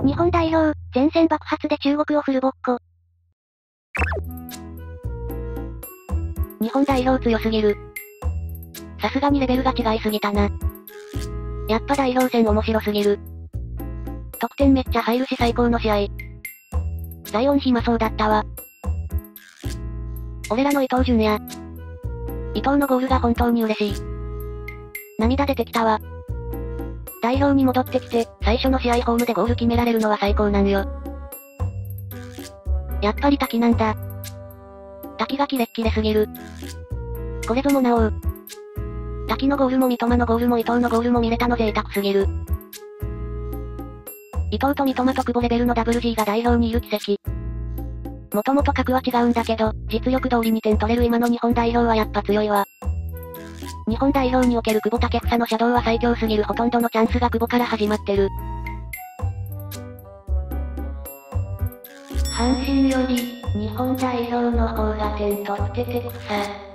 日本代表、前線爆発で中国をフルボッコ。 日本代表強すぎる。さすがにレベルが違いすぎたな。やっぱ代表戦面白すぎる。得点めっちゃ入るし最高の試合。ライオン暇そうだったわ。俺らの伊東純也。伊東のゴールが本当に嬉しい。涙出てきたわ。代表に戻ってきて、最初の試合ホームでゴール決められるのは最高なんよ。やっぱり滝なんだ。滝がキレッキレすぎる。これぞもなおう。滝のゴールも三笘のゴールも伊東のゴールも見れたの贅沢すぎる。伊東と三笘と久保レベルの WG が代表にいる奇跡。もともと格は違うんだけど、実力通りに点取れる今の日本代表はやっぱ強いわ。日本代表における久保建英のシャドウは最強すぎる。ほとんどのチャンスが久保から始まってる。阪神より、日本代表の方が点取っててくさ。